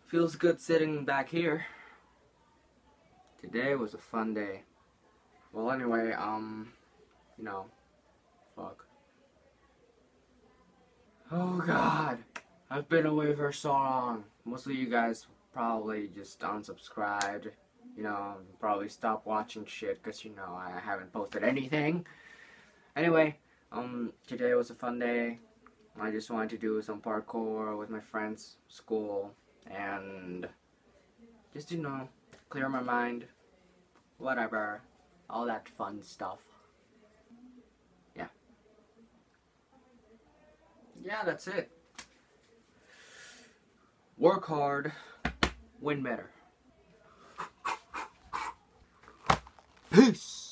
Feels good sitting back here. Today was a fun day. Well, anyway, fuck. Oh God, I've been away for so long. Most of you guys probably just unsubscribed. Probably stopped watching shit because I haven't posted anything. Anyway, today was a fun day. I just wanted to do some parkour with my friends, school, and just clear my mind, whatever, all that fun stuff. Yeah, that's it. Work hard, win better. Peace!